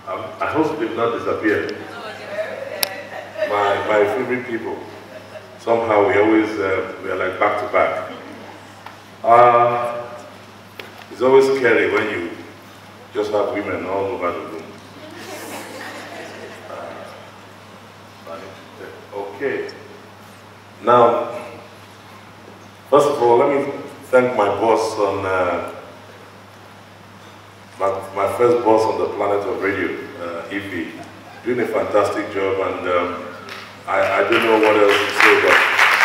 I hope they've not disappeared. My favorite people. Somehow we always, we are like back to back. It's always scary when you just have women all over the room. Okay. Now, first of all, let me thank my boss on, my first boss on the planet of radio, Idy, doing a fantastic job, and I don't know what else to say, but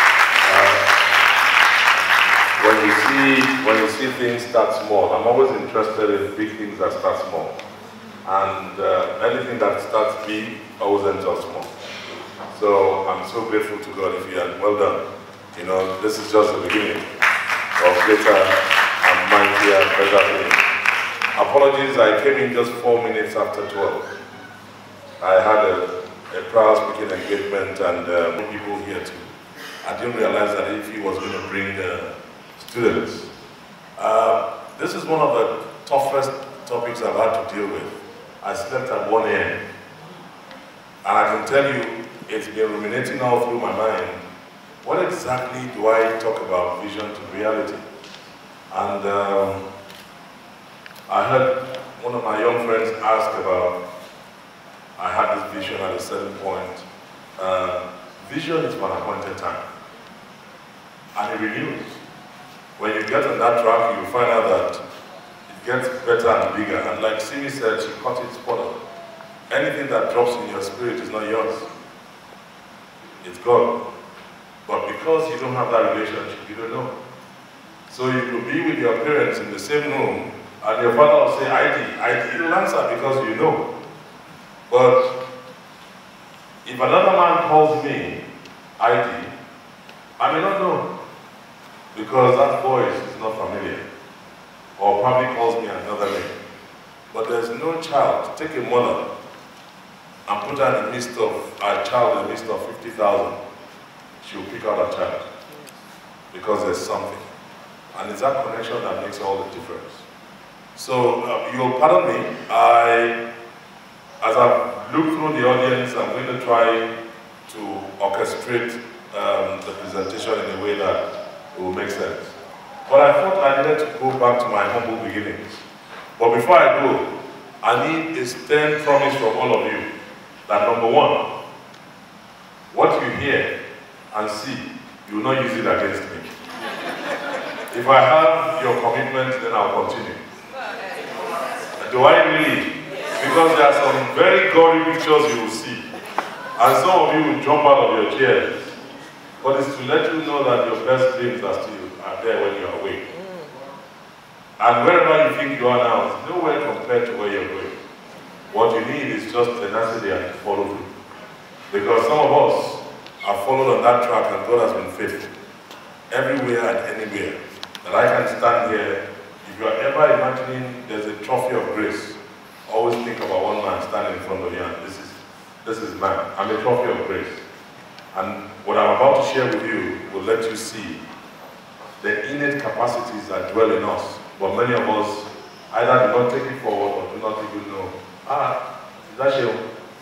when you see things start small, I'm always interested in big things that start small, and anything that starts big always ends up small. So I'm so grateful to God. If you are well done, you know, this is just the beginning of greater and mightier, better things. Apologies, I came in just 4 minutes after 12. I had a prior speaking engagement and people here too. I didn't realize that if he was going to bring students. This is one of the toughest topics I've had to deal with. I slept at 1 a.m. and I can tell you, it's been ruminating all through my mind. What exactly do I talk about vision to reality? And I heard one of my young friends ask about, I had this vision at a certain point. Vision is for an appointed time. And it renews. When you get on that track, you find out that it gets better and bigger. And like Simi said, she caught it spot on. Anything that drops in your spirit is not yours. It's God. But because you don't have that relationship, you don't know. So you could be with your parents in the same room, and your father will say, Idy, you'll answer because you know. But if another man calls me Idy, I may not know, because that voice is not familiar, or probably calls me another name. But there's no child. Take a mother and put her in the midst of a child in the midst of 50,000. She'll pick out a child because there's something, and it's that connection that makes all the difference. So you'll pardon me. As I've looked through the audience, I'm going to try to orchestrate the presentation in a way that it will make sense. But I thought I needed to go back to my humble beginnings. But before I go, I need a stern promise from all of you that number one, what you hear and see, you will not use it against me. If I have your commitment, then I'll continue. Do I really? Because there are some very gory pictures you will see. And some of you will jump out of your chairs. But it's to let you know that your best dreams are there when you are awake. And wherever you think you are now is nowhere compared to where you're going. What you need is just tenacity and follow through. Because some of us have followed on that track and God has been faithful. Everywhere and anywhere. That I can stand here. If you are ever imagining there's a trophy of grace, always think about one man standing in front of you and this is man. I'm a trophy of grace. And what I'm about to share with you will let you see the innate capacities that dwell in us. But many of us either do not take it forward or do not even know. Is that you?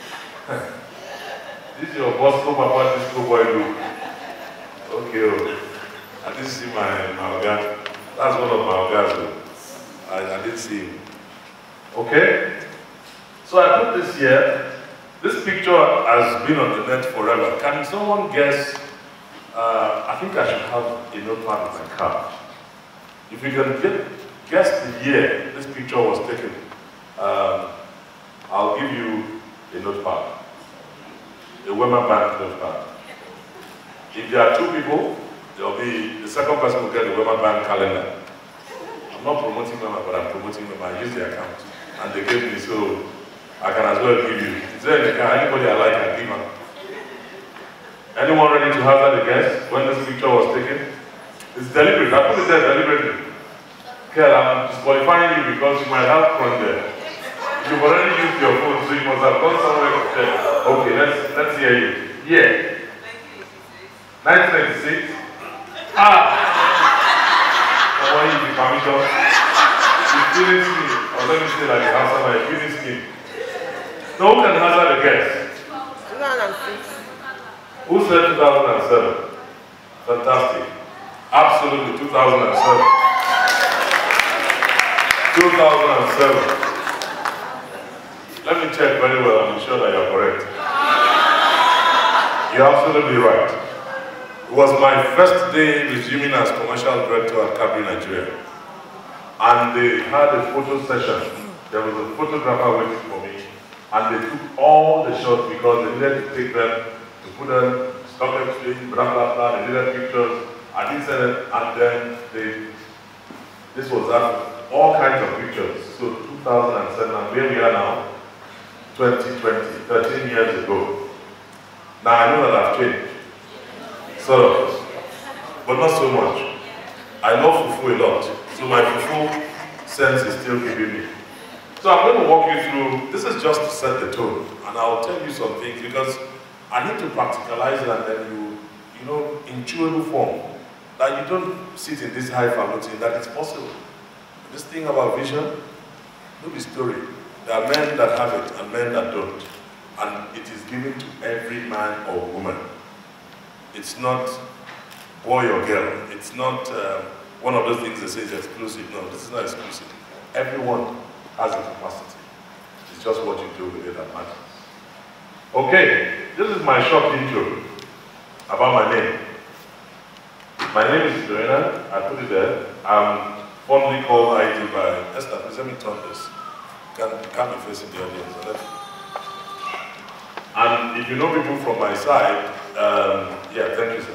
This is your boss, go papa, this go boy look. Okay, and this is my Oga. That's one of my Ogas. I did see him. Okay? So I put this here. This picture has been on the net forever. Can someone guess? I think I should have a notepad in my car. If you can guess the year this picture was taken, I'll give you a notepad. A Wema Bank notepad. If there are two people, the second person will get the Wema Bank calendar. I'm not promoting Wema, but I'm promoting Wema. I use the account. And they gave me, so I can as well give you. Is there anybody I like and give her? Anyone ready to hazard a guess when this picture was taken? It's deliberate. I put it there deliberately. Okay, I'm disqualifying you because you might have from there. You've already used your phone, so you must have gone somewhere from there. Okay, let's hear you. Yeah. 1996. Someone use the permission. You finish me. Or let me say like the house, you finish me. So who can hazard a guess? 2006. Who said 2007? Fantastic. Absolutely, 2007. 2007. Let me check very well and be sure that you're correct. You're absolutely right. It was my first day resuming as commercial director at Capri, Nigeria. And they had a photo session. There was a photographer waiting for me. And they took all the shots because they needed to take them, to put them, stock exchange, blah, blah, blah. They needed pictures. I did send it, and then this was all kinds of pictures. So 2007, and where we are now, 2020, 13 years ago. Now I know that I've changed, sort of, but not so much. I love fufu a lot, so my fufu sense is still giving me. So I'm going to walk you through, this is just to set the tone, and I'll tell you some things because I need to practicalize it and then you know, in chewable form, that you don't sit in this highfalutin, that it's possible. This thing about vision, no story. There are men that have it and men that don't. And it is given to every man or woman. It's not boy or girl. It's not one of those things that says exclusive. No, this is not exclusive. Everyone has a capacity. It's just what you do with it that matters. Okay, this is my short intro about my name. My name is Idy Enang. I put it there. I'm fondly called Idy by Esther. Please let me turn this. Can't be facing the audience. And if you know people from my side, yeah, thank you, sir.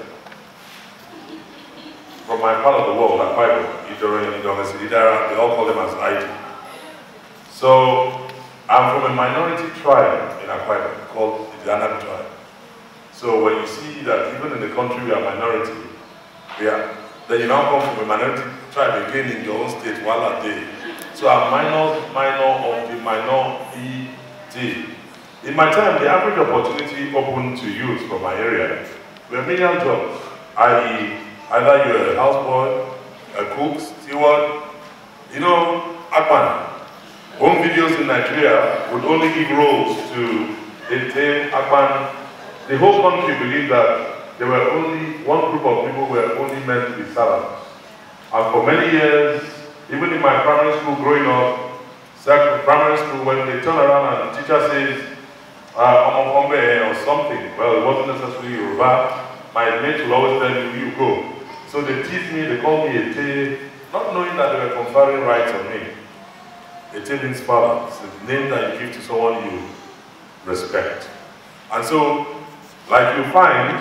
From my part of the world, like Bible, they all call them as Idy. So, I'm from a minority tribe in Akwa Ibom called the Idy Enang tribe. So when you see that even in the country we are minority, then you now come from a minority tribe again in your own state, while are they? So I'm minor of the minority. In my time, the average opportunity open to youth from my area were menial jobs, i.e. either you're a houseboy, a cook, steward, you know, Akpan. Home videos in Nigeria would only give roles to Ete, Akpan. The whole country believed that there were only one group of people who were only meant to be servants. And for many years, even in my primary school growing up, primary school, when they turn around and the teacher says, or something, well, it wasn't necessarily Yoruba, my mates will always tell you, you go. So they tease me, they call me Ete, not knowing that they were conferring rights on me. Ete means father. It's a name that you give to someone you respect. And so, like you find,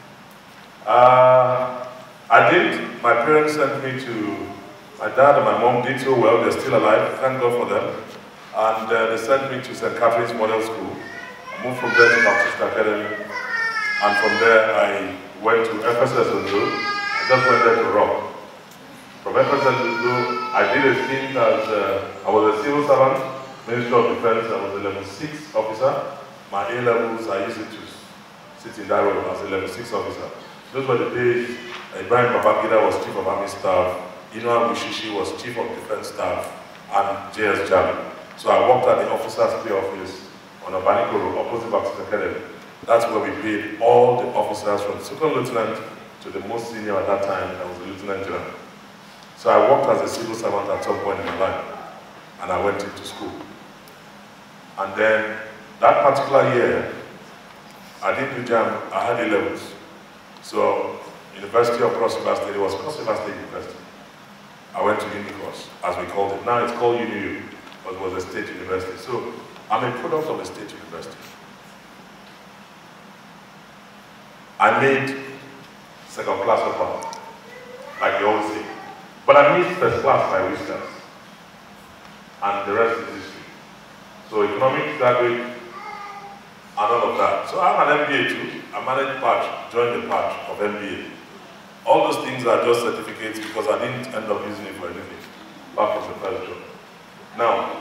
my parents sent me to, my dad and my mom did so well, they're still alive, thank God for them. And they sent me to St. Catherine's Model School. I moved from there to Baptist Academy. And from there I went to FSS Ondo. I just went there to rock. From FSS Ondo, I did a stint as, I was a civil servant, Ministry of Defense. I was a level 6 officer. My A levels, I used it to sit in that role as a level 6 officer. Those were the days Ibrahim Babangida was Chief of Army Staff, Inoa Bushishi was Chief of Defense Staff, and JS Jami. So I worked at the officers' pay office on Abaniko Road, opposite Baptist Academy. That's where we paid all the officers from second lieutenant to the most senior at that time, I was a lieutenant general. So I worked as a civil servant at some point in my life, and I went into school. And then, that particular year, I didn't do JAM, I had A levels. So, University of Cross River State, it was Cross River State University. I went to Unicross, as we called it. Now it's called UNIU, but it was a state university. So, I'm a product of a state university. I made second class upper, like they always say. But I made first class by whiskers. And the rest is history. So economics, graduate, and all of that. So I have an MBA too. I managed patch, joined the patch of MBA. All those things are just certificates because I didn't end up using it for anything. Back from the first job. Now,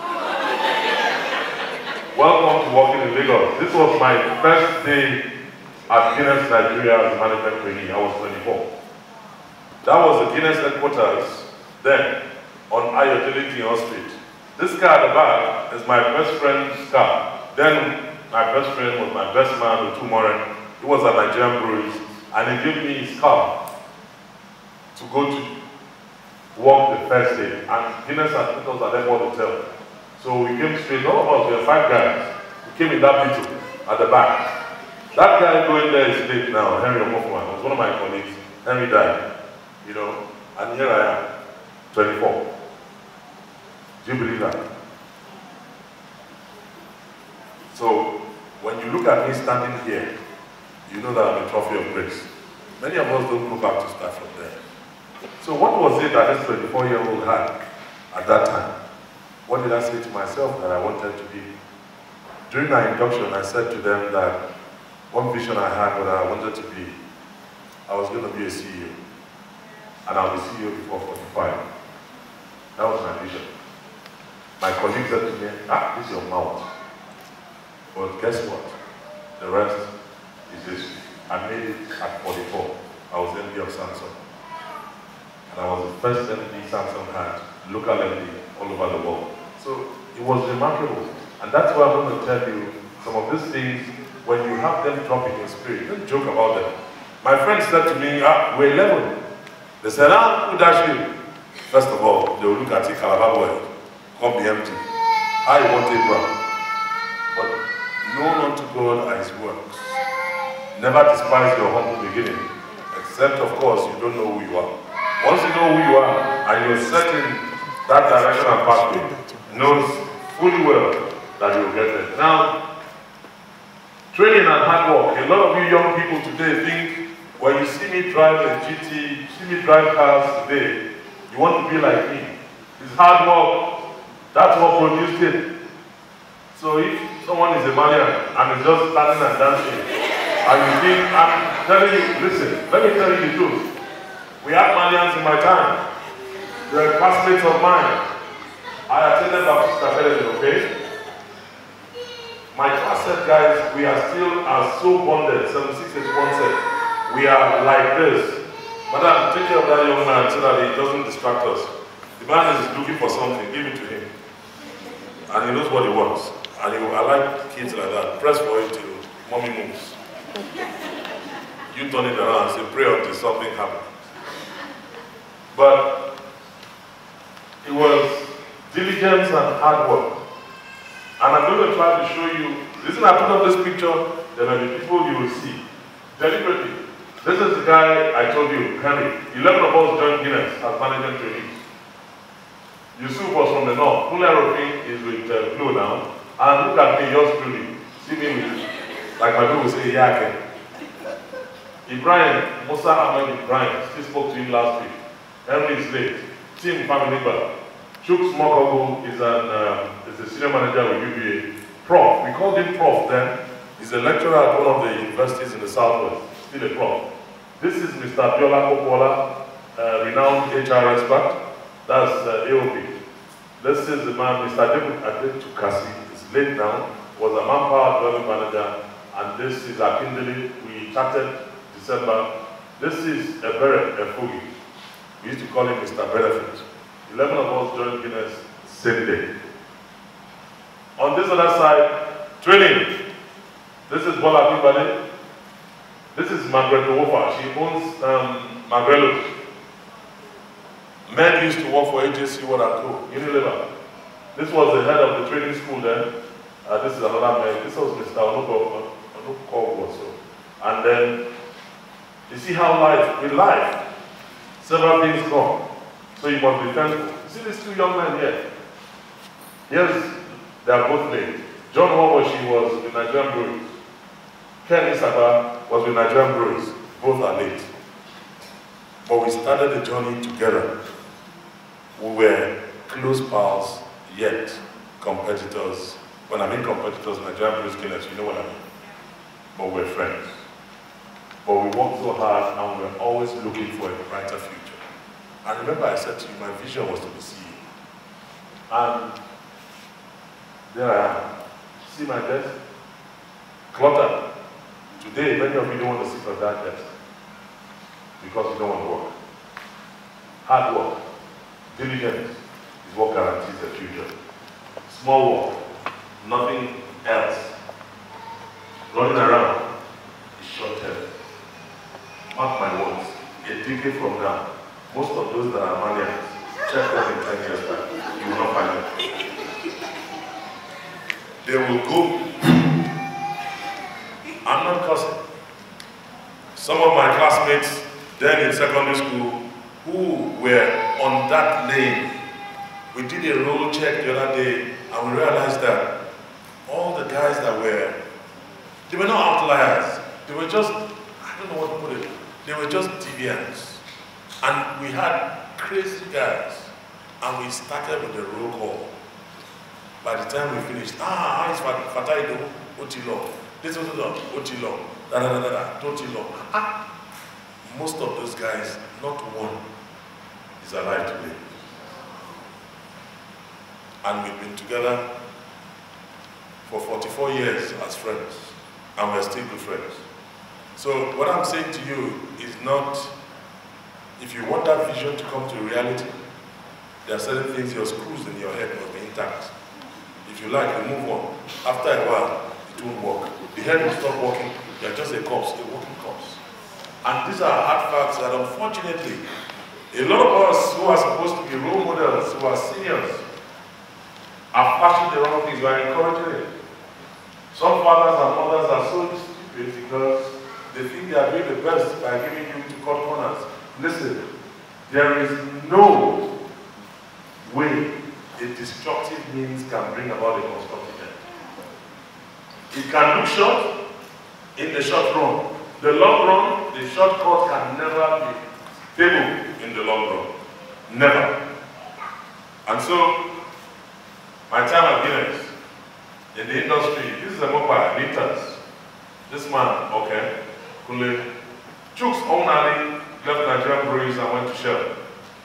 welcome to working in Lagos. This was my first day at Guinness Nigeria as a management trainee. I was 24. That was the Guinness headquarters then on Ayodele Street. This car at the back is my best friend's car. Then my best friend was my best man, Otu Moren. He was at Nigerian Breweries, and he gave me his car to go to work the first day. And Guinness had put us at Airport Hotel. So we came straight, all of us, we were 5 guys. We came in that Beetle at the back. That guy going there is late now, Henry Omofuma, was one of my colleagues. Henry died, you know, and here I am, 24. Do you believe that? So, when you look at me standing here, you know that I'm a trophy of grace. Many of us don't go back to start from there. So what was it that this 24-year-old had at that time? What did I say to myself that I wanted to be? During my induction, I said to them that one vision I had was that I wanted to be, I was going to be a CEO. And I'll be CEO before 45. That was my vision. My colleague said to me, this is your mouth. But guess what? The rest is history. I made it at 44. I was MD of Samsung. And I was the first MD Samsung had, local MD all over the world. So it was remarkable. And that's why I'm going to tell you some of these things, when you have them drop in your spirit, don't joke about them. My friend said to me, we're 11. They said, who dashed you? First of all, they will look at you, Calabar boy, come be empty. I want it wrong. But know unto God are his works. Never despise your humble beginning, except, of course, you don't know who you are. Once you know who you are, and you're set in that direction and pathway, knows fully well that you'll get there. Now, training and hard work. A lot of you young people today think, when you see me drive a GT, see me drive cars today, you want to be like me. It's hard work. That's what produced it. So if someone is a Malian and is just standing and dancing, and you think, I'm telling you, listen, let me tell you the truth. We had Malians in my time. They were classmates of mine. I attended Baptist Academy, okay? My class said, guys, we are still so bonded, 7681 said, we are like this. Madam, take care of that young man so that he doesn't distract us. The man is looking for something, give it to him. And he knows what he wants. And I like kids like that. Press for it till mommy moves. You turn it around and say, pray until something happens. But it was diligence and hard work. And I'm going to try to show you, the reason I put up this picture, there may be people you will see. Deliberately. This is the guy I told you, Henry. 11 of us joined Guinness as management trainees. Yusuf was from the north. Pulerofin is with Blue now. And look at me, yours truly. See me with, like my people say, Yake. Ibrahim, Musa Ahmed Ibrahim, still spoke to him last week. Henry is late. Tim Faminiba. Chuk Smokogo is the senior manager with UBA. Prof, we called him Prof then. He's a lecturer at one of the universities in the Southwest. Still a Prof. This is Mr. Biola Kokola, renowned HR expert. That's AOP. This is the man, Mr. David Adetukasi. He's late now. Was a manpower development manager. And this is Akindele. We chatted December. This is Ebere Efugi. We used to call him Mr. Benefit. 11 of us joined Guinness same day. On this other side, training. This is Bola Kimbale. This is Margaret Owofa. She owns Magrelo. Men used to work for AJC Co. Unilever. This was the head of the training school then. This is another man. This was Mr. Onuko also. And then, you see how with life, several things come. So you must be thankful. See these two young men here? Yes, they are both late. John Wawashi was with Nigerian Breweries. Ken Isaba was with Nigerian Breweries. Both are late. But we started the journey together. We were close pals, yet competitors. When I mean competitors, Nigerian Breweries Guinness, you know what I mean. But we're friends. But we worked so hard and we're always looking for a brighter future. And remember I said to you, my vision was to be CEO. And there I am. See my desk? Cluttered. Today, many of you don't want to sit on that desk because you don't want to work. Hard work, diligence is what guarantees the future. Small work, nothing else running around is short-term. Mark my words, a decade from now, most of those that are maniacs, check them in 10 years time, you will not find them. They will go. I'm not cussing. Some of my classmates then in secondary school who were on that lane, we did a roll check the other day and we realized that all the guys that they were not outliers. They were just, I don't know what to put it, they were just deviants. And we had crazy guys and we started with the roll call. By the time we finished, it's Fataido, Otilo, this was Otilo, Totilo. Most of those guys, not one is alive today. And we've been together for 44 years as friends, and we're still good friends. So what I'm saying to you is not, if you want that vision to come to reality, there are certain things, your screws in your head must be intact. If you like, remove one. After a while, it won't work. The head will stop working, you're just a corpse, a walking corpse. And these are hard facts that unfortunately, a lot of us who are supposed to be role models, who are seniors, are flashing the wrong things, we are encouraging it. Some fathers and mothers are so stupid because they think they are doing the best by giving you to cut corners. Listen, there is no way a destructive means can bring about a constructive end. It can look short in the short run. The long run, the shortcut can never be stable in the long run. Never. And so, my time at Guinness, in the industry, this is a mobile, meters. This man, okay, Kule, Chooks Onali left Nigerian breweries and went to Shell.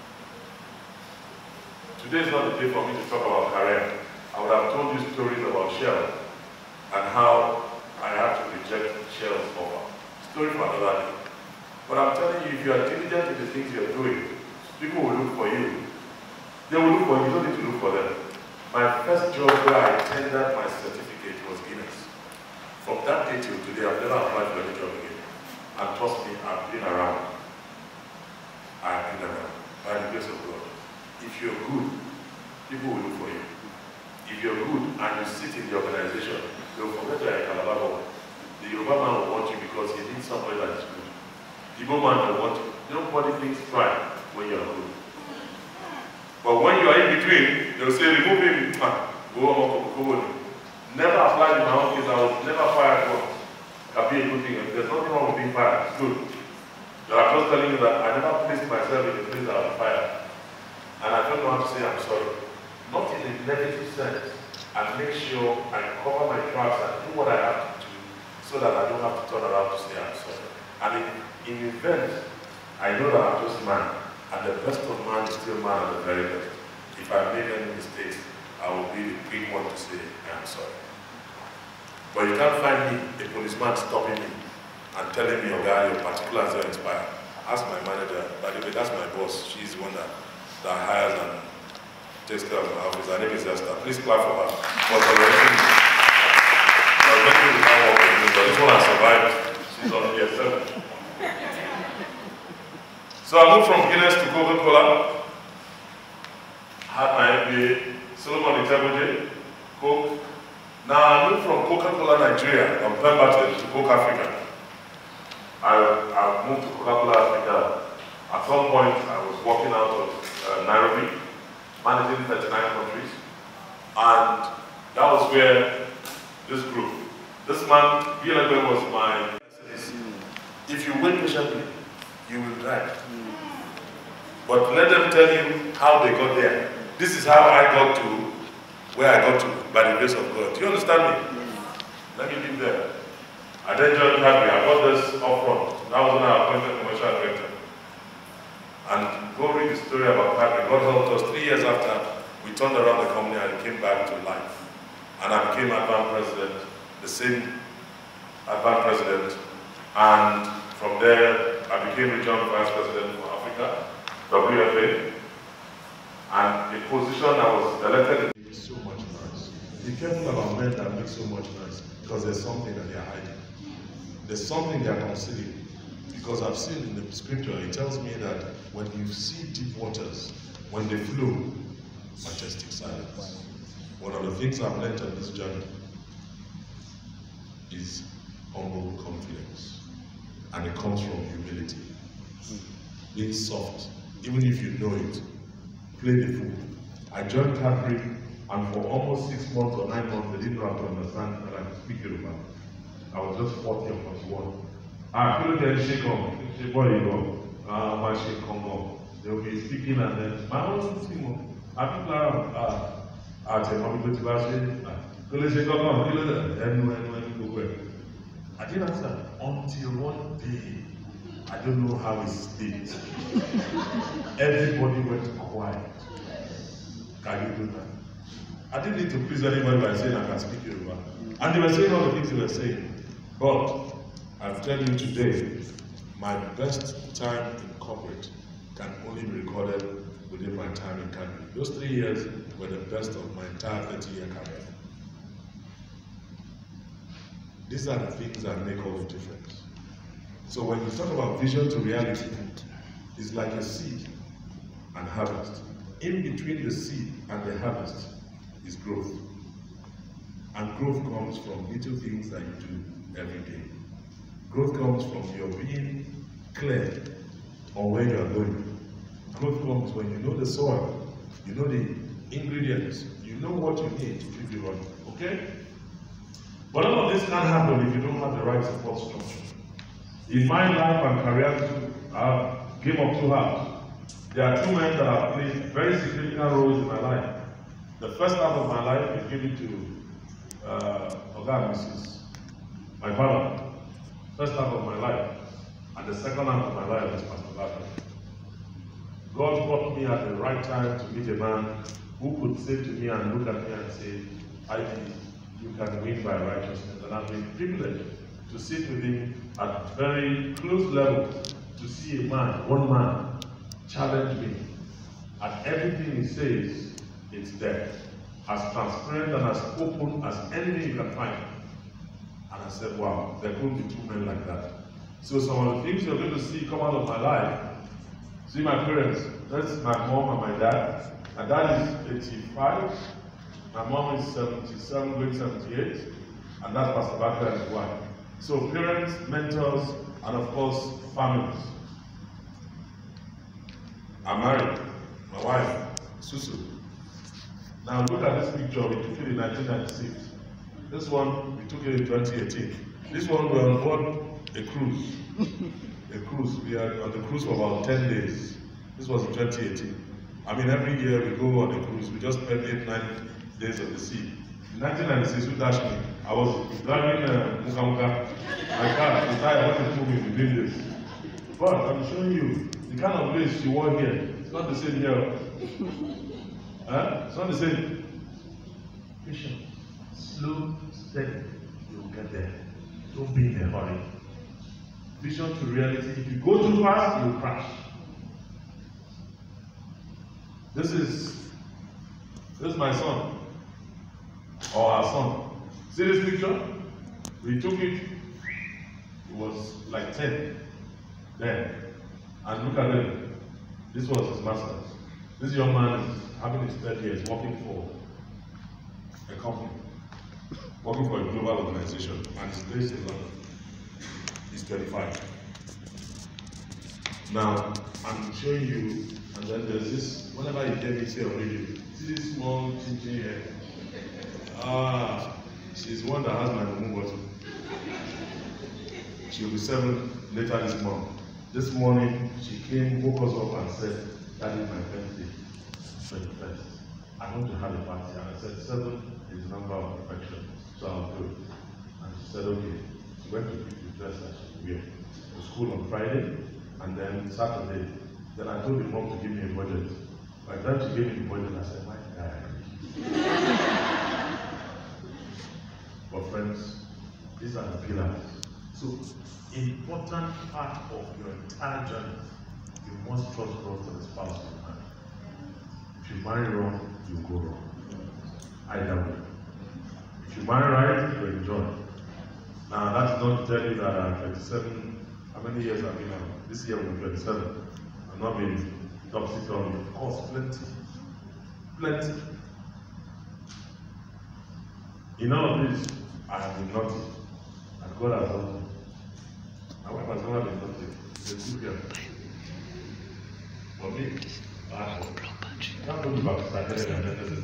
Today is not the day for me to talk about career. I would have told you stories about Shell and how I had to reject Shell's offer. Story for another day. But I'm telling you, if you are diligent in the things you are doing, people will look for you. They will look for you, you don't need to look for them. My first job where I tendered my certificate was Guinness. From that day till today, I've never applied for any job again. And trust me, I've been around. I've been around. By the grace of God. If you're good, people will look for you. If you're good and you sit in the organization, they'll forget you're a Calabar boy. The Yoruba man will want you because he needs somebody that is good. The Igbo man will want you. Nobody thinks right when you're good. But when you are in between, they'll say, remove him. Go. Never applied in my own case. I was never fired once. Can be a good thing. There's nothing wrong with being fired. It's good. But I'm just telling you that I never placed myself in a place that I was fired. And I don't know how to say I'm sorry. Not in a negative sense. And make sure I cover my tracks and do what I have to do so that I don't have to turn around to say I'm sorry. And in events, I know that I'm just man. And the best of man is still man at the very best. If I made any mistakes, I will be the quick one to say, I'm sorry. But you can't find me, a policeman stopping me and telling me, oh God, your particulars are expired. Ask my manager, by the way, that's my boss. She's the one that hires and takes care of my office. Her name is Esther. Please clap for her. For tolerating me. I was making the power work with me, but this one has survived. She's on year 7. So I moved from Guinness to Coca-Cola. Had my MBA, Solomon Iteboje, Coke. Now I moved from Coca-Cola Nigeria, I'm going back to Coke Africa. I moved to Coca-Cola Africa. At some point I was working out of Nairobi, managing 39 countries. And that was where this group, this man, Bielagwe was my, if you wait patiently, you will drive. But let them tell you how they got there. This is how I got to where I got to by the grace of God. Do you understand me? Let me leave there. I then joined Cadbury. I got this up front. That was when I appointed commercial director. And go read the story about Cadbury. God helped us 3 years after we turned around the company and it came back to life. And I became advanced president, the same advanced president. And from there, I became regional vice president for Africa, WFA. And the position I was elected in so much for us. be careful about men that make so much noise, because there's something that they are hiding. There's something they are concealing. Because I've seen in the scripture, it tells me that when you see deep waters, when they flow, majestic silence. One of the things I've learned on this journey is humble confidence. And it comes from humility. Being soft, even if you know it. Play the fool. I joined Cadbury, and for almost 6 months or 9 months, they didn't know how to understand that I could speak Yoruba. I was just 40 or 41. I couldn't get shake on. Shake boy, you go. My shake Congo. They will be speaking, and then my own thing. I people are I tell my people to go shake on. I didn't answer until one day. I don't know how it slipped. Everybody went quiet. Can you do that? I didn't need to please anybody by saying I can speak Yoruba. And they were saying all the things they were saying. But I'll tell you today, my best time in corporate can only be recorded within my time in Cadbury. Those 3 years were the best of my entire 30-year career. These are the things that make all the difference. So when you talk about vision to reality, it's like a seed and harvest. In between the seed and the harvest is growth. And growth comes from little things that you do every day. Growth comes from your being clear on where you are going. Growth comes when you know the soil, you know the ingredients, you know what you need to keep you running. Okay? But all of this can't happen if you don't have the right support structure. In my life and career, I've game of 2 halves. There are 2 men that have played very significant roles in my life. The first half of my life is given to Oga Mrs. my father. First half of my life. And the second half of my life is Pastor Baka. God brought me at the right time to meet a man who could say to me and look at me and say, Idy, you can win by righteousness. And I've been privileged to sit with him at very close levels, to see a man, one man, challenge me. And everything he says, it's there. As transparent and as open as anything you can find. And I said, wow, there could be 2 men like that. So some of the things you're going to see come out of my life, see my parents, that's my mom and my dad. My dad is 85, my mom is 77, going 78, and that's Pastor Baka and his wife. So parents, mentors, and of course, families. I'm married, my wife, Susu. Now look at this picture, we took it in 1996. This one, we took it in 2018. This one, we were on board a cruise. A cruise. We are on the cruise for about 10 days. This was in 2018. I mean, every year we go on a cruise. We just spend 8-9 days on the sea. In 1996, who dashed me? I was driving Muka Muka. My car, the tire wasn't moving within this. But I'm showing you the kind of place you wore here. It's not the same here. It's not the same. Patient, slow, steady, you'll get there. Don't be in a hurry. Vision to reality. If you go too fast, you'll crash. This is my son, or our son. See this picture? We took it. It was like 10 then, and look at him. This was his master's. This young man is having his 3rd year, working for a company, working for a global organization, and he's based in London. He's 25. Now, I'm showing you, and then there's this, whenever you hear me say on radio, see this small chin here? She's one that has my mumu bottle. She'll be 7 later this month. This morning, she came, woke us up and said, that is my birthday, 21st. I want to have a party. And I said, 7 is the number of perfection, so I'll do it. And she said, okay. She went to pick the dress that she wear to school on Friday, and then Saturday. Then I told the mom to give me a budget. By the time she gave me the budget, I said, my God. But friends, these are the pillars. So, important part of your entire journey, you must trust God for the spouse you marry. If you marry wrong, you go wrong. Either way. If you marry right, you enjoy. Now, that's not to tell you that I'm 27, how many years I've been on? This year will be 27. I've not been topsy-turvy. Of course, plenty. Plenty. In all of this, I have been lucky. And God has helped me. My wife has never been lucky. She's a good girl. For me, I can't go back to academic and necessary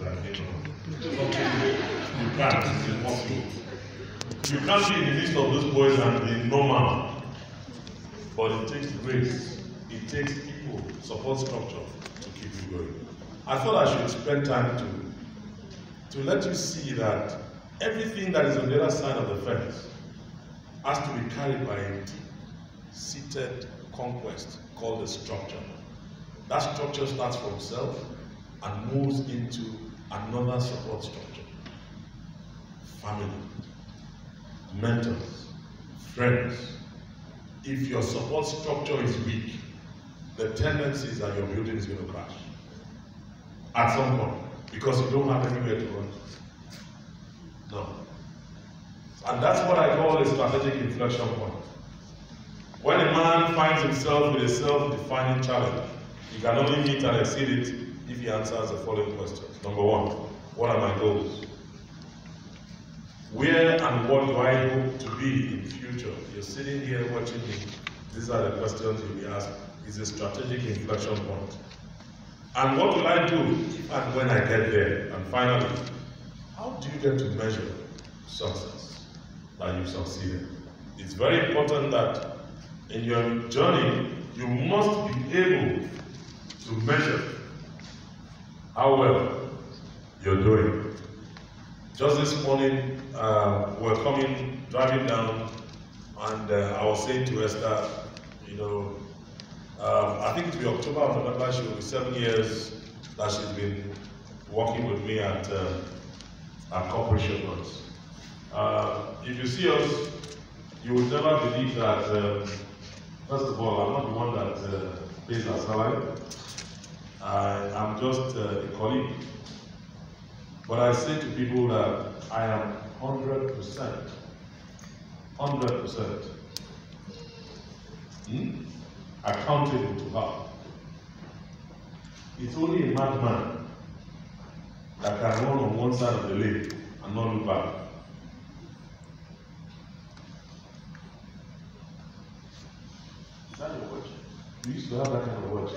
You can't, it's impossible. You can't be in the midst of those boys and be normal. But it takes grace, it takes people, support structure to keep you going. I thought I should spend time to let you see that everything that is on the other side of the fence has to be carried by a deep-seated conquest called the structure. That structure starts from self and moves into another support structure. Family, mentors, friends. If your support structure is weak, the tendency is that your building is going to crash at some point because you don't have anywhere to run. No. And that's what I call a strategic inflection point. When a man finds himself with a self-defining challenge, he can only meet and exceed it if he answers the following questions. Number one, what are my goals? Where and what do I hope to be in future? You're sitting here watching me. These are the questions you'll be asked. It's a strategic inflection point. And what will I do if and when I get there? And finally, how do you get to measure success, that you've succeeded? It's very important that in your journey, you must be able to measure how well you're doing. Just this morning, we're driving down, and I was saying to Esther, you know, I think it will be October or November, she will be 7 years that she's been working with me at Corporation Notes. If you see us, you would never believe that, first of all, I'm not the one that pays our salary. I'm just a colleague. But I say to people that I am 100% accountable to her. It's only a madman that can run on one side of the lane and not look back. Is that your watch? We used to have that kind of watch.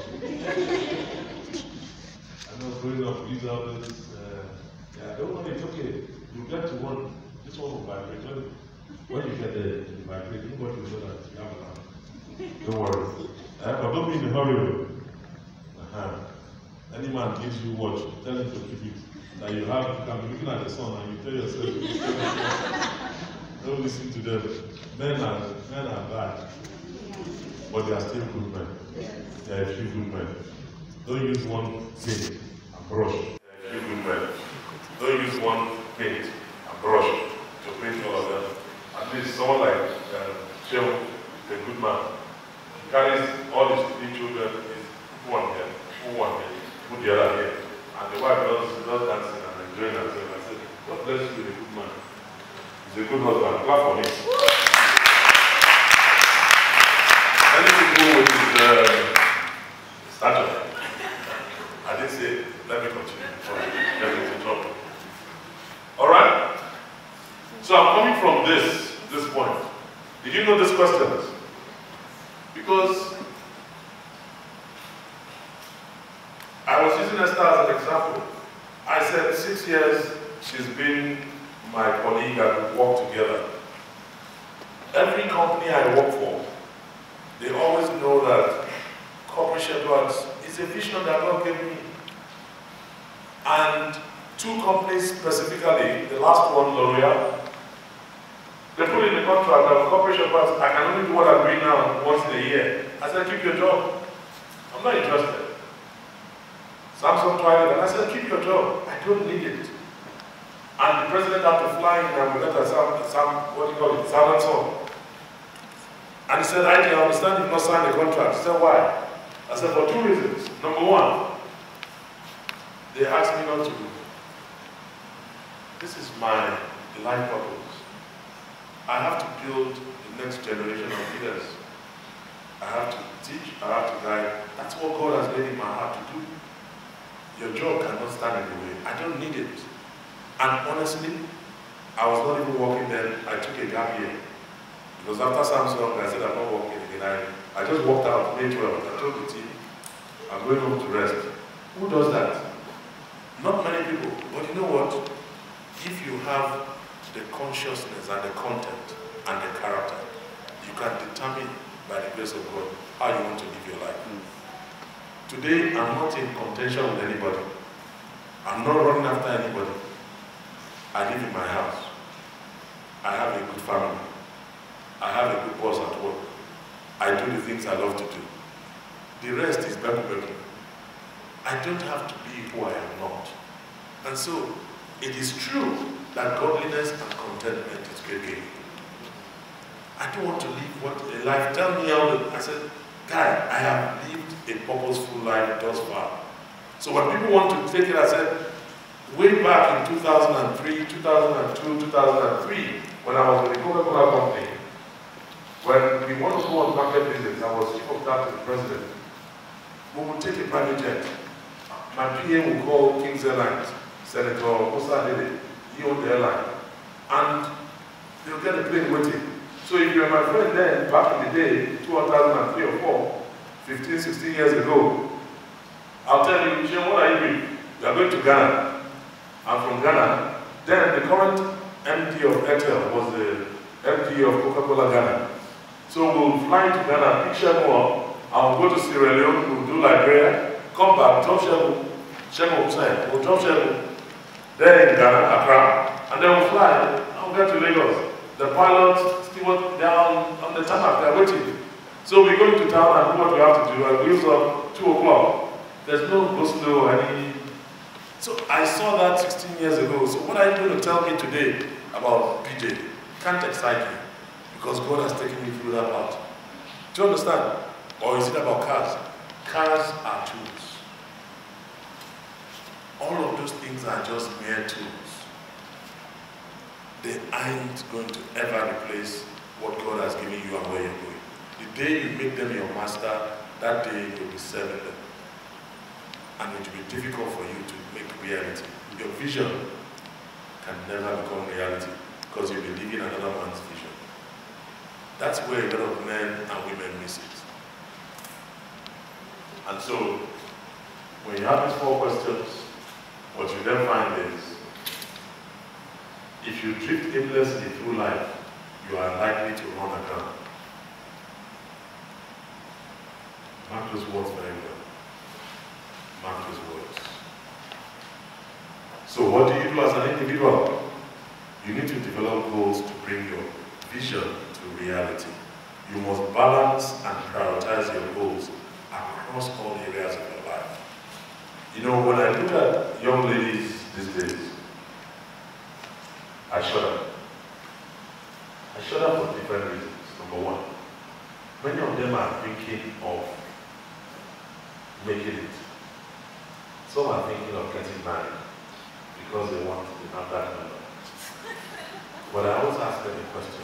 I know growing up, we used to have this. Yeah, don't worry, it's okay. You get to one. This one will vibrate. When you get there, you vibrate. Nobody will know that you have a lamp. Don't worry. But don't be in a hurry. Any man gives you watch, tell him to keep it. That you can be looking at the sun and you tell yourself, don't listen to them. Men are bad, but they are still good men. They are a few good men. Don't use one paint and brush. They are a few good men. Don't use one paint and brush to paint all of them. At least someone like Shem, a good man, he carries all his 3 children, his one here, put the other here. And the wife does dancing and enjoying herself. I said, God bless you, a good man. He's a good husband. Clap for him. Many people with his stature. I didn't say, let me continue before I get into trouble. Alright? So I'm coming from this point. Did you know these questions? Because I was using Esther as an example. I said 6 years she's been my colleague and we work together. Every company I work for, they always know that Corporation Edwards is a vision that God gave me. And 2 companies specifically, the last one, L'Oreal, they put in the contract that Corporation Edwards, I can only do what I'm doing now once in a year. I said, keep your job. I'm not interested. Samsung tried it and I said, keep your job. I don't need it. And the president had to fly in and we met at Samsung. And he said, Idy, I understand you've not signed the contract. He said, why? I said, for 2 reasons. Number one, they asked me not to. This is life purpose. I have to build the next generation of leaders. I have to teach, I have to guide. That's what God has laid in my heart to do. Your job cannot stand in the way. I don't need it. And honestly, I was not even working then. I took a gap year. Because after Samsung, I said I'm not working again. I just walked out May 12th. I told the team, I'm going home to rest. Who does that? Not many people. But you know what? If you have the consciousness and the content and the character, you can determine by the grace of God how you want to live your life. Today, I'm not in contention with anybody. I'm not running after anybody. I live in my house. I have a good family. I have a good boss at work. I do the things I love to do. The rest is beku. I don't have to be who I am not. And so, it is true that godliness and contentment is great gain. I don't want to live what a life. Tell me how I said, guy, I have lived a purposeful life thus far. So when people want to take it, I said, way back in 2003, 2002, 2003, when I was with the Coca-Cola company, when we want to go on market visits, I was chief of staff to the president. We would take a private jet. My PA would call King's Airlines, Senator Musa Dede, he owned the airline, and they'll get a plane waiting. So if you're my friend then, back in the day, 2003 or 4, 15, 16 years ago, I'll tell you, Jim, what are you doing? You're going to Ghana. I'm from Ghana. Then the current MD of Airtel was the MD of Coca-Cola Ghana. So we'll fly to Ghana, pick Shemo up, I'll go to Sierra Leone, we'll do Liberia, come back, drop Shemo upside, we'll drop Shemo. Then in Ghana, Accra, and then we'll fly, and we'll get to Lagos. The pilots still down on the tarmac, they're waiting. So we go into town and do what we have to do, and we up 2 o'clock. There's no go-slow or any. So I saw that 16 years ago. So what are you going to tell me today about PJ? Can't excite me, because God has taken me through that part. Do you understand? Or is it about cars? Cars are tools. All of those things are just mere tools. They aren't going to ever replace what God has given you and where you're going. The day you make them your master, that day you'll be serving them. And it will be difficult for you to make reality. Your vision can never become reality because you'll be living another man's vision. That's where a lot of men and women miss it. And so, when you have these 4 questions, what you then find is, if you drift aimlessly through life, you are likely to run aground. Mark those words very well. Mark those words. So what do you do as an individual? You need to develop goals to bring your vision to reality. You must balance and prioritize your goals across all areas of your life. You know, when I look at young ladies these days, I shudder. I shudder for different reasons. Number one, many of them are thinking of making it. Some are thinking of getting married because they want to have that number. But I always ask them a question.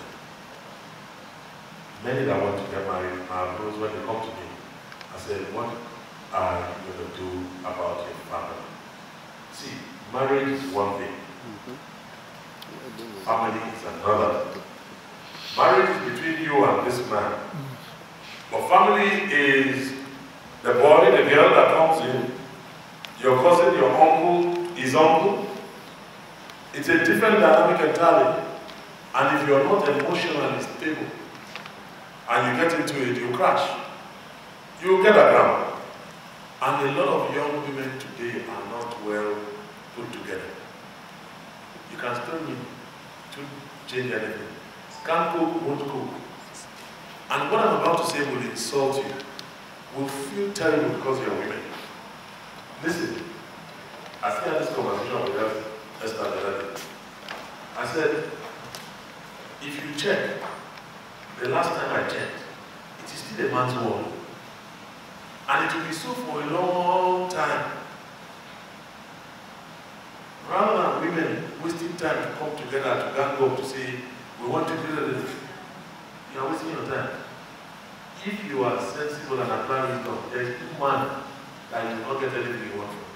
Many that want to get married are those when they come to me. I said, what are you going to do about your family? See, marriage is one thing. Family is another. Marriage is between you and this man. But family is the boy, the girl that comes in, your cousin, your uncle, his uncle. It's a different dynamic entirely. And if you're not emotionally stable, and you get into it, you crash. You get aground. And a lot of young women today are not well put together. You can still meet to change anything. Can't cook, won't cook. And what I'm about to say will insult you. Will feel terrible because you're women. Listen, I still had this conversation with Esther the other day. I said, if you check, the last time I checked, it is still a man's world. And it will be so for a long time. Rather than women wasting fitting time to come together to gang up to say, we want to do this. You are wasting your time. If you are sensible and apply wisdom, there is no man that you will not get anything you want from.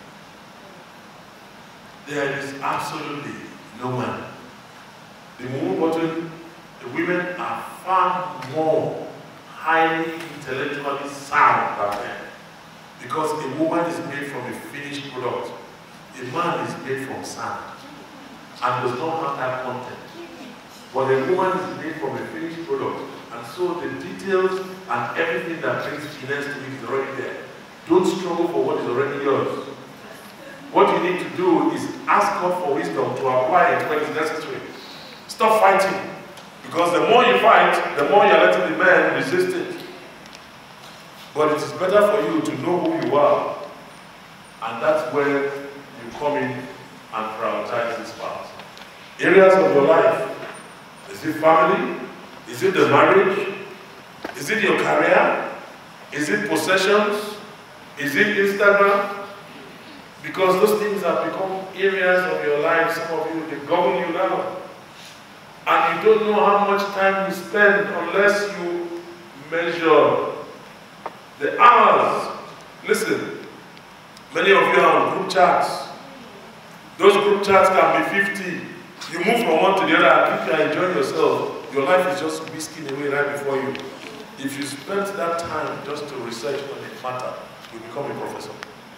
There is absolutely no man. The women are far more highly intellectually sound than men. Because a woman is made from a finished product. A man is made from sand and does not have that content. But a woman is made from a finished product. And so the details and everything that brings finesse to it is already there. Don't struggle for what is already yours. What you need to do is ask God for wisdom to apply it when it's necessary. Stop fighting. Because the more you fight, the more you're letting the men resist it. But it is better for you to know who you are. And that's where you come in and prioritize this part. Areas of your life. Is it family? Is it the marriage? Is it your career? Is it possessions? Is it Instagram? Because those things have become areas of your life. Some of you, they govern you now. And you don't know how much time you spend unless you measure the hours. Listen, many of you are on group chats. Those group chats can be 50. You move from one to the other, and if you are enjoying yourself, your life is just whisking away right before you. If you spend that time just to research on a matter, you become a professor.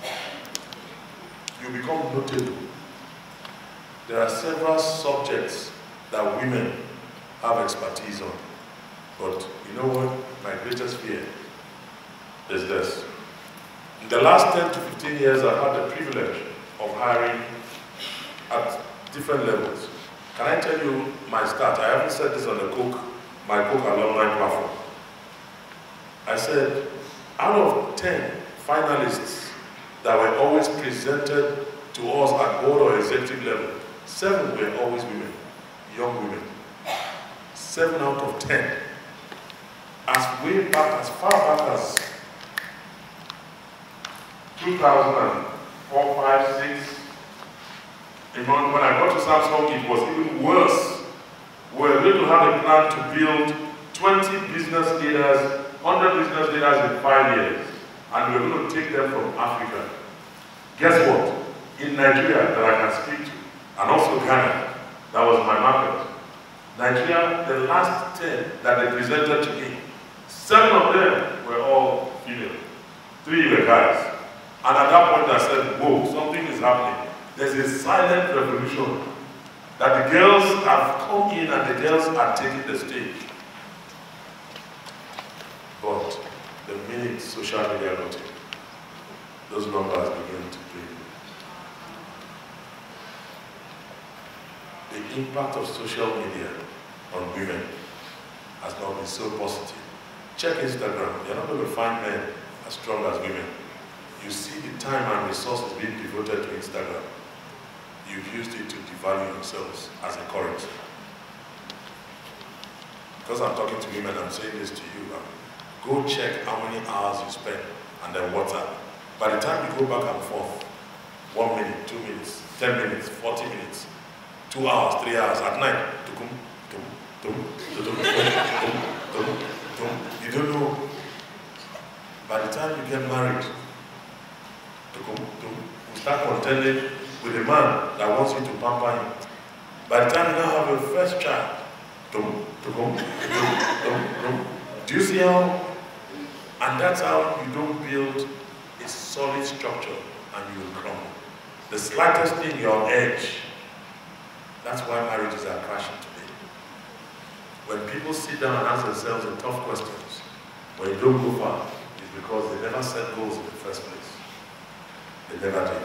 You become notable. There are several subjects that women have expertise on. But you know what? My greatest fear is this. In the last 10 to 15 years, I've had the privilege of hiring at different levels. Can I tell you my start? I haven't said this on my Coke alumni platform. I said, out of 10 finalists that were always presented to us at board or executive level, 7 were always women, young women. 7 out of 10. As way back, as far back as 2004, 5, 6. When I got to Samsung, it was even worse. We were going to have a plan to build 20 business leaders, 100 business leaders in 5 years. And we were going to take them from Africa. Guess what? In Nigeria, that I can speak to, and also Ghana, that was my market. Nigeria, the last 10 that they presented to me, 7 of them were all female. 3 were guys. And at that point I said, whoa, something is happening. There's a silent revolution that the girls have come in and the girls are taking the stage. But the minute social media got in, those numbers began to dwindle. The impact of social media on women has not been so positive. Check Instagram, you're not going to find men as strong as women. You see the time and resources being devoted to Instagram. You've used it to devalue yourselves as a currency. Because I'm talking to women, I'm saying this to you. Go check how many hours you spend and then WhatsApp. By the time you go back and forth, 1 minute, 2 minutes, 10 minutes, 40 minutes, 2 hours, 3 hours at night, you don't know. By the time you get married, you start contending with a man that wants you to pamper him. By the time you now have your first child, do you see how? And that's how you don't build a solid structure and you will crumble. The slightest thing, you're on edge. That's why marriages are crashing today. When people sit down and ask themselves the tough questions, when you don't go far, it's because they never set goals in the first place. They never did.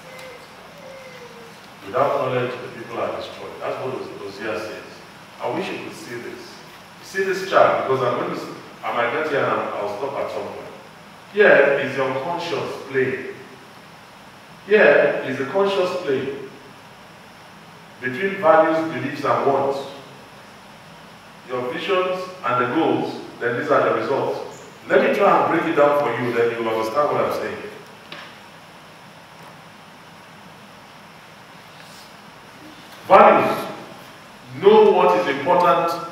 Without knowledge, the people are destroyed. That's what Hosea says. I wish you could see this. See this chart, because I might get here and I'll stop at some point. Here is your conscious plane. Here is the conscious plane between values, beliefs, and wants. Your visions and the goals, then these are the results. Let me try and break it down for you, then you will understand what I'm saying. Values. Know what is important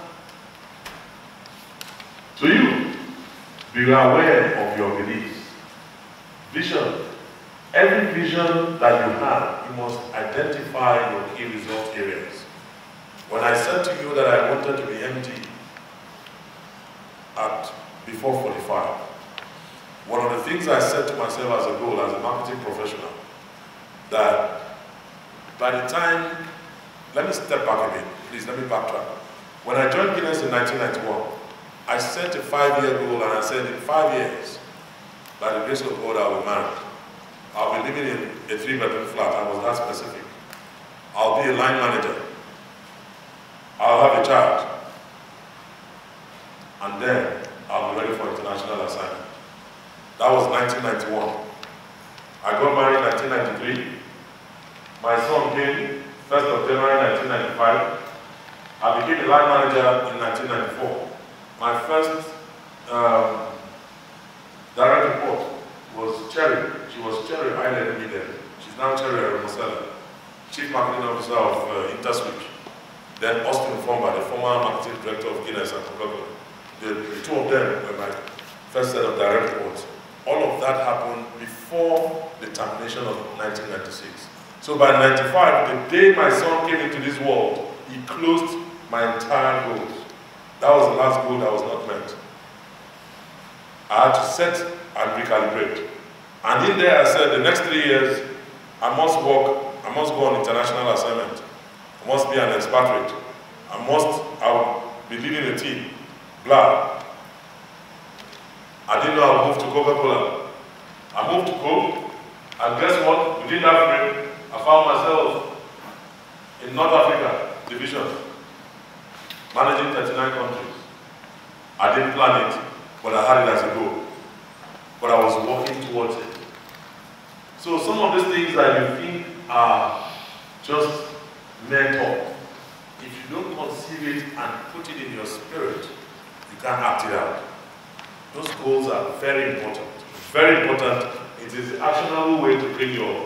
to you. Be aware of your beliefs. Vision. Every vision that you have, you must identify your key result areas. When I said to you that I wanted to be MD at before 45, one of the things I set to myself as a goal, as a marketing professional, that by the time, let me step back a bit, please let me backtrack. When I joined Guinness in 1991, I set a 5-year goal and I said in 5 years, by the grace of God, I will marry. I'll be living in a 3-bedroom flat. I was that specific. I'll be a line manager. I'll have a child. And then I'll be ready for international assignment. That was 1991. I got married in 1993. My son came 1st of January 1995. I became a line manager in 1994. My first direct report was Cherry. She was Cherry Island Limited. She's now Cherry Rosella, Chief Marketing Officer of Interswitch. Then Austin Fomba, the former Marketing Director of Guinness and Coca-Cola. The two of them were my first set of direct reports. All of that happened before the termination of 1996. So by 95, the day my son came into this world, he closed my entire goals. That was the last goal that was not met. I had to set and recalibrate. And in there I said, the next 3 years, I must go on international assignment. I must be an expatriate. I'll be leading a team. Blah. I didn't know I would move to Coca-Cola. I moved to Coke, and guess what? Within that frame, I found myself in North Africa division, managing 39 countries. I didn't plan it, but I had it as a goal. But I was working towards it. So some of these things that you think are just mere talk, if you don't conceive it and put it in your spirit, you can't act it out. Those goals are very important. Very important. It is the actionable way to bring your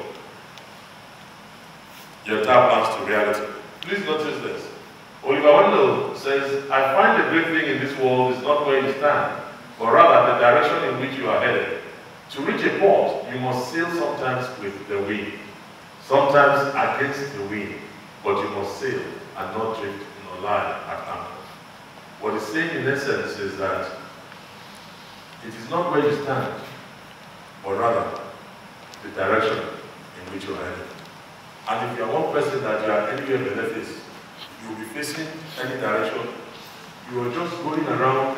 entire plans to reality. Please notice this. Oliver Wendell says, I find the great thing in this world is not where you stand, but rather the direction in which you are headed. To reach a port, you must sail sometimes with the wind, sometimes against the wind, but you must sail and not drift nor lie at anchor. What he's saying in essence is that it is not where you stand, but rather the direction in which you are headed. And if you are one person that you are anywhere benefice, you will be facing any direction. You are just going around,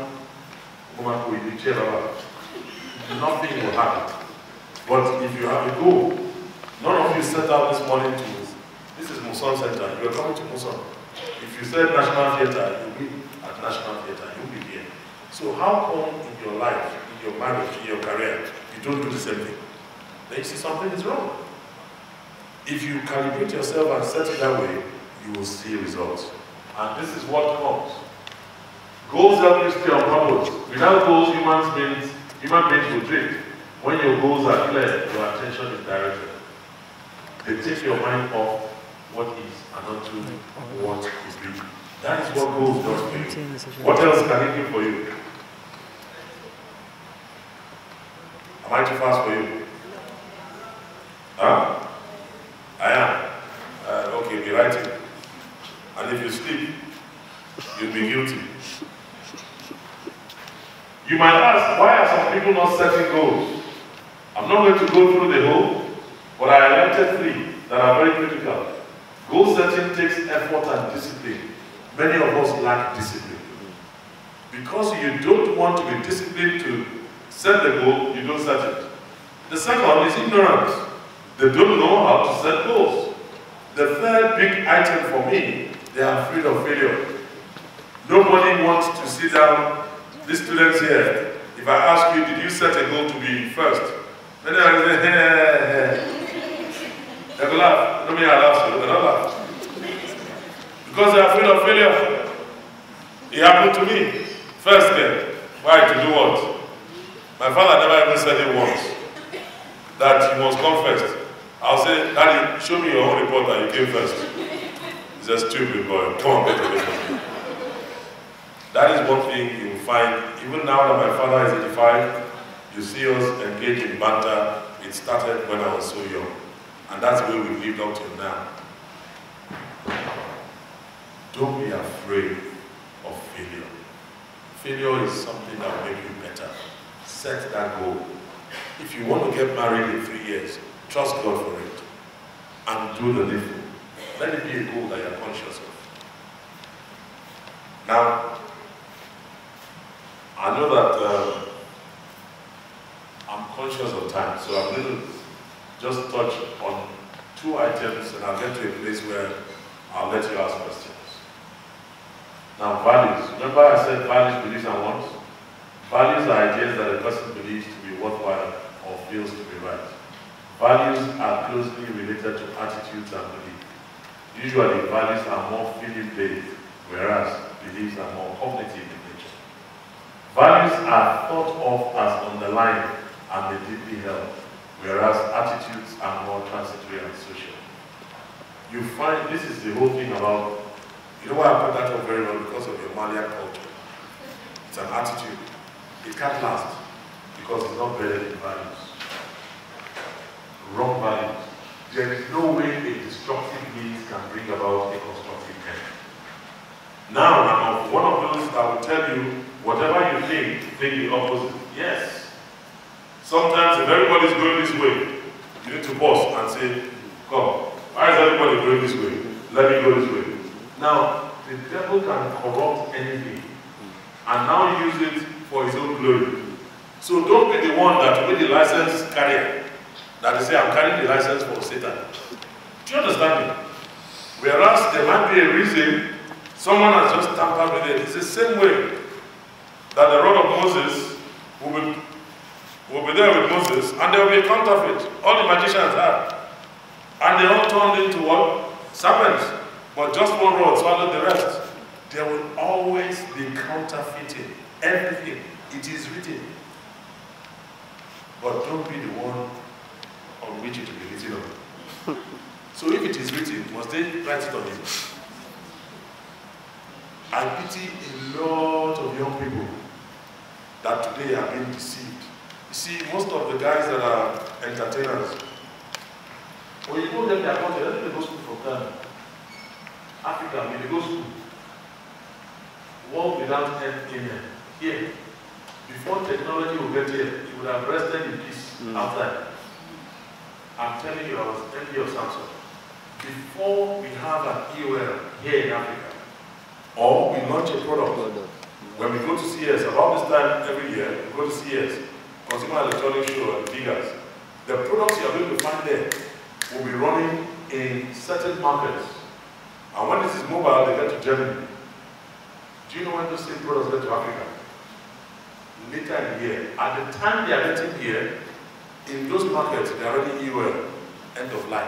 nothing will happen. But if you have a goal, none of you set out this morning to, this is Muson Center, you are coming to Muson. If you said National Theatre, you'll be at National Theatre, you'll be here. So how come in your life, in your marriage, in your career, you don't do the same thing? Then you see something is wrong. If you calibrate yourself and set it that way, you will see results. And this is what comes. Goals help you stay on purpose. Without goals, human beings will drift. When your goals are clear, your attention is directed. They take your mind off what is and onto what is being. That is what goals does for you. What else can it do for you? Am I too fast for you? Huh? I am. Okay, be writing. And if you sleep, you'll be guilty. You might ask, why are some people not setting goals? I'm not going to go through the whole, but I highlighted 3 that are very critical. Goal setting takes effort and discipline. Many of us lack discipline. Because you don't want to be disciplined to set the goal, you don't set it. The second is ignorance. They don't know how to set goals. The third big item for me, they are afraid of failure. Nobody wants to sit down. These students here, if I ask you, did you set a goal to be first? Then they will say, they will laugh. No, me, I laugh, so they will not laugh. Because they are afraid of failure. It happened to me. First then, why? To do what? My father never even said it once. That you must come first. I'll say, Daddy, show me your own report that you came first. He He's a stupid boy. Come on, get away from me. That is one thing you will find, even now that my father is 85, you see us engage in banter. It started when I was so young. And that's the way we've lived up till now. Don't be afraid of failure. Failure is something that will make you better. Set that goal. If you want to get married in 3 years, trust God for it. And do the needful. Let it be a goal that you're conscious of. Now, I know that I'm conscious of time, so I'm going to just touch on 2 items and I'll get to a place where I'll let you ask questions. Now, values. Remember I said values, beliefs, and wants? Values are ideas that a person believes to be worthwhile or feels to be right. Values are closely related to attitudes and beliefs. Usually, values are more feeling-based, whereas beliefs are more cognitive in nature. Values are thought of as underlying and may deeply held, whereas attitudes are more transitory and social. You find, this is the whole thing about, you know why I put that up very well? Because of your Malian culture. It's an attitude. It can't last because it's not better in values. Wrong values. There is no way a destructive means can bring about a constructive end. Now, I'm one of those that will tell you, whatever you think the opposite. Yes. Sometimes if everybody's going this way, you need to pause and say, come, why is everybody going this way? Let me go this way. Now, the devil can corrupt anything and now use it for his own glory. So don't be the one that will be the license carrier. That they say, I'm carrying the license for Satan. Do you understand me? Whereas there might be a reason someone has just tampered with it. It's the same way that the rod of Moses will be there with Moses and there will be a counterfeit. All the magicians had. And they all turned into what? Serpents. But just one rod swallowed the rest. There will always be counterfeiting. Everything. It is written. But don't be the one on which it will be written on. So if it is written, must they write it on you? I pity a lot of young people that today are being deceived. You see, most of the guys that are entertainers, when you go them their country, they go school from Ghana. Africa, when they go school, walk without end here. Before technology will get here, you would have rested in peace outside. I'm telling you, I was envy of Samson. Before we have an EOL here in Africa, or we launch a product, when we go to CS, about this time every year, we go to CS, Consumer Electronics Show and Figures. The products you are going to find there will be running in certain markets. And when this is mobile, they get to Germany. Do you know when those same products get to Africa? Later in the year. At the time they are getting here, in those markets, they are already EOL, end of life.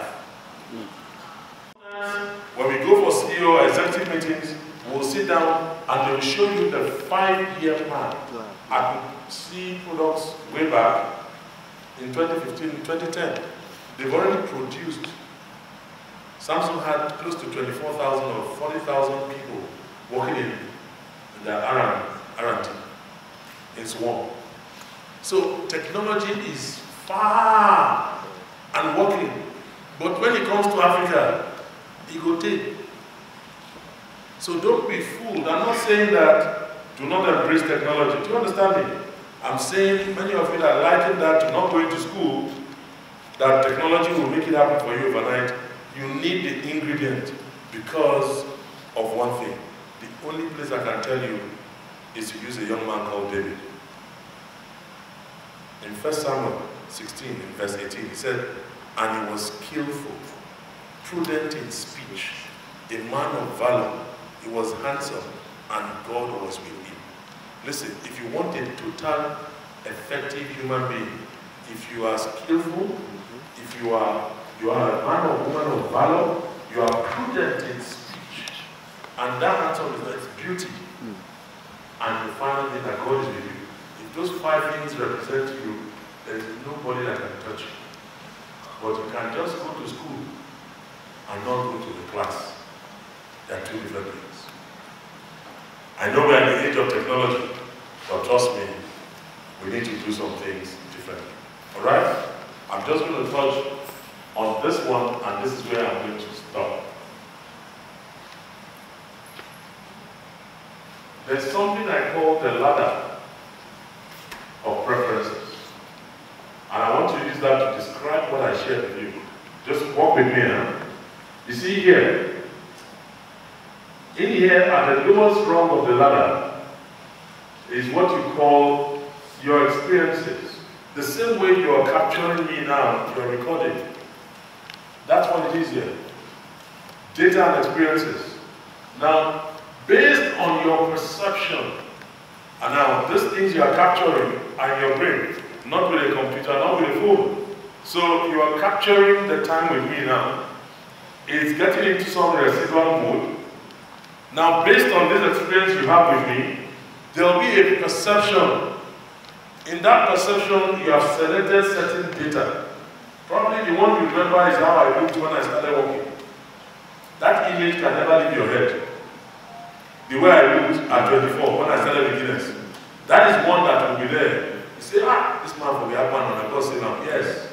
When we go for CEO or executive meetings, we'll sit down and they'll show you the 5-year plan. I could see products way back in 2015, 2010. They've already produced. Samsung had close to 24,000 or 40,000 people working in the R&D in Swarm. So technology is far and working. But when it comes to Africa, it will take. So don't be fooled. I'm not saying that do not embrace technology. Do you understand me? I'm saying many of you that liken that to not going to school, that technology will make it happen for you overnight. You need the ingredient because of one thing. The only place I can tell you is to use a young man called David. In 1 Samuel 16, in verse 18, he said, and he was skillful, prudent in speech, a man of valor. He was handsome, and God was with him. Listen, if you want a total, effective human being, if you are skillful, if you are a man or woman of valor, you are prudent in speech, and that handsome is beauty. And the final thing that God is with you. If those 5 things represent you, there is nobody that can touch you. But you can just go to school and not go to the class. They are two different things. I know we are in the age of technology, but trust me, we need to do some things differently. All right? I'm just going to touch on this one, and this is where I'm going to stop. There's something I call the ladder of preferences. And I want to use that to describe what I shared with you. Just walk with me now. You see here, in here at the lowest rung of the ladder is what you call your experiences. The same way you are capturing me now, you are recording. That's what it is here. Data and experiences. Now, based on your perception, and now these things you are capturing are in your brain, not with a computer, not with a phone. So you are capturing the time with me now. It's getting into some residual mode. Now, based on this experience you have with me, there will be a perception. In that perception, you have selected certain data. Probably the one you remember is how I looked when I started walking. That image can never leave your head. The way I looked at 24 when I started beginners. That is one that will be there. You say, ah, this man will be a man and I got say now. Yes.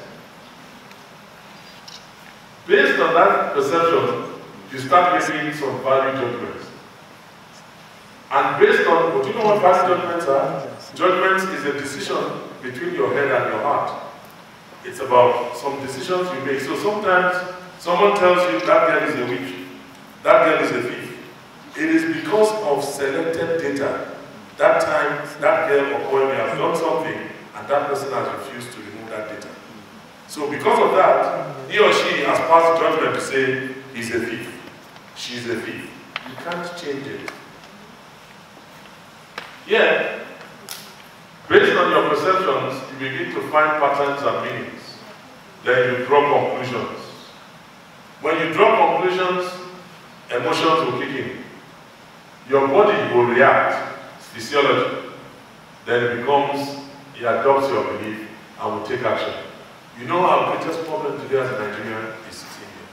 Based on that perception, you start making some value judgments. And based on, do you know what value judgments are? Judgments is a decision between your head and your heart. It's about some decisions you make. So sometimes someone tells you that girl is a witch, that girl is a thief. It is because of selected data. That time, that girl or boy may have done something and that person has refused to remove that data. So because of that, he or she has passed judgment to say he's a thief, she's a thief. You can't change it. Yeah. Based on your perceptions, you begin to find patterns and meanings. Then you draw conclusions. When you draw conclusions, emotions will kick in. Your body will react. It's physiology. Then it becomes, it adopts your belief and will take action. You know our greatest problem today as a Nigerian is sitting here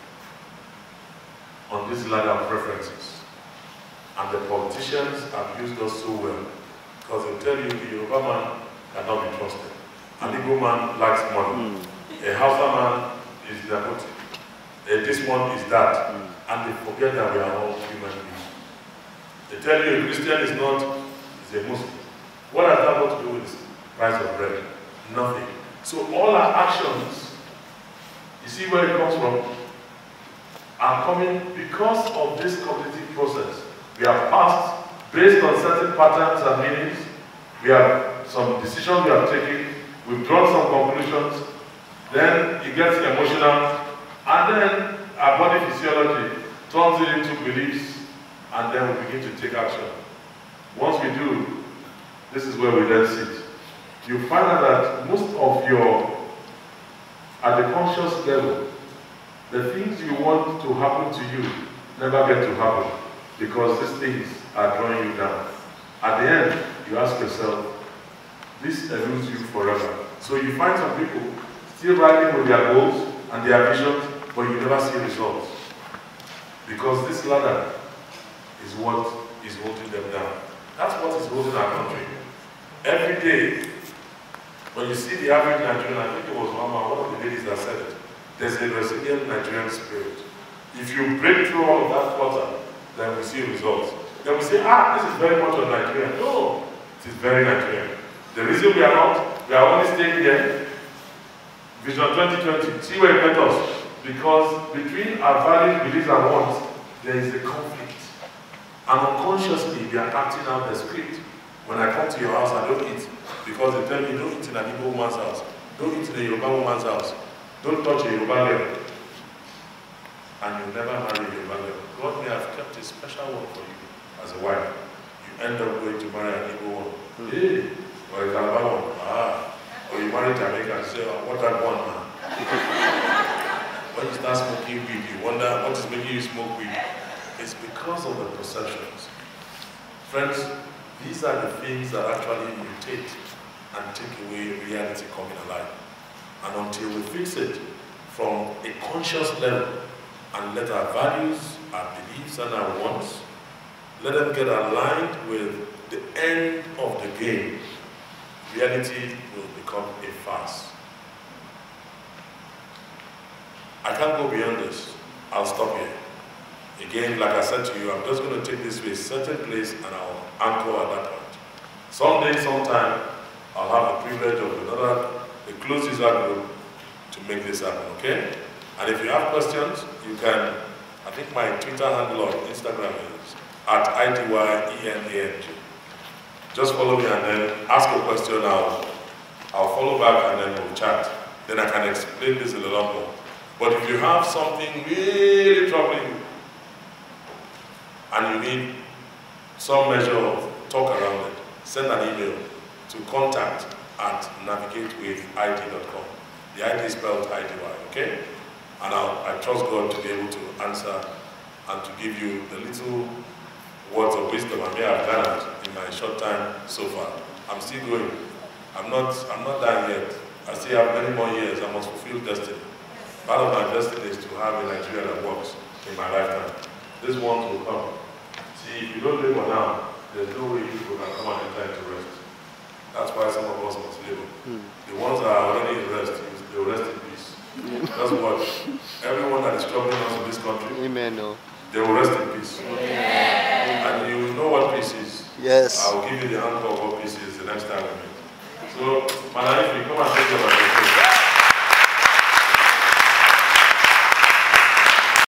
on this ladder of preferences. And the politicians have used us so well. Because they tell you the Yoruba man cannot be trusted. An Igbo man likes money. A Hausa man is devoted. This one is that. And they forget that we are all human beings. They tell you a Christian is not, is a Muslim. What has that got to do with the price of bread? Nothing. So all our actions, you see where it comes from, are coming because of this cognitive process. We have passed based on certain patterns and meanings. We have some decisions we have taken, we've drawn some conclusions, then it gets emotional, and then our body physiology turns it into beliefs, and then we begin to take action. Once we do, this is where we then sit. You find out that most of your, at the conscious level, the things you want to happen to you never get to happen because these things are drawing you down. At the end, you ask yourself, this eludes you forever. So you find some people still riding with their goals and their visions, but you never see results. Because this ladder is what is holding them down. That's what is holding our country. Every day, when you see the average Nigerian, I think it was one of the ladies that said it, there's a resilient Nigerian spirit. If you break through all of that clutter, then we see results. Then we say, ah, this is very much of Nigeria. No, it is very Nigerian. The reason we are not, we are only staying here, Vision 2020, see where it met us. Because between our values, beliefs, and wants, there is a conflict. And unconsciously, we are acting out the script. When I come to your house, I don't eat. Because they tell me, don't eat in an Igbo woman's house. Don't eat in a Yoruba woman's house. Don't touch a Yoruba girl. And you never marry a Yoruba girl. God may have kept a special one for you as a wife. You end up going to marry an Igbo one. Hey, or a Calabar one. Ah. Or you marry Jamaica and say, oh, what that one, man? When you start smoking weed, you wonder what is making you smoke weed. It's because of the perceptions. Friends, these are the things that actually mutate and take away reality coming alive. And until we fix it from a conscious level and let our values, our beliefs and our wants. Let them get aligned with the end of the game. Reality will become a farce. I can't go beyond this. I'll stop here. Again, like I said to you, I'm just going to take this to a certain place and I'll anchor at that point. Someday, sometime, I'll have the privilege of a close user group to make this happen, okay? And if you have questions, you can, I think my Twitter handle on Instagram is @IDYENANG. Just follow me and then ask a question, I'll follow back and then we'll chat. Then I can explain this a little more. But if you have something really troubling you, and you need some measure of talk around it, send an email to contact@navigatewithid.com. The ID is spelled IDY, okay? And I trust God to be able to answer and to give you the little words of wisdom I may have gathered in my short time so far. I'm still going. I'm not done yet. I still have many more years. I must fulfill destiny. Part of my destiny is to have a Nigeria that works in my lifetime. These ones will come. See, if you don't labor now, there's no way people can come and enter into rest. That's why some of us must labor. The ones that are already in rest, they will rest in peace. That's what everyone that is troubling us in this country, Amen. No. they will rest in peace. Amen. And you know what peace is. Yes. I'll give you the answer of what peace is the next time we meet. So, Madam, if you come and take your